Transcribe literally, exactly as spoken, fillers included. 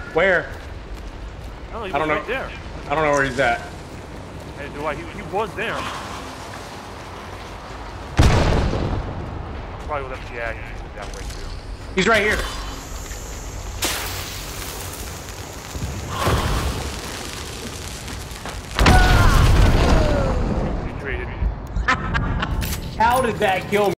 Where? No, he was I don't know. right there. I don't know where he's at. Hey, do I? He, he was there. Probably with him. Yeah, he was that way too. He's right here. He traded me. How did that kill me?